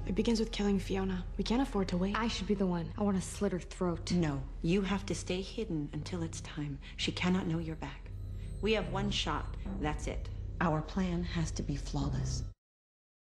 It begins with killing Fiona. We can't afford to wait. I should be the one. I want to slit her throat. No, you have to stay hidden until it's time. She cannot know you're back. We have one shot. That's it. Our plan has to be flawless.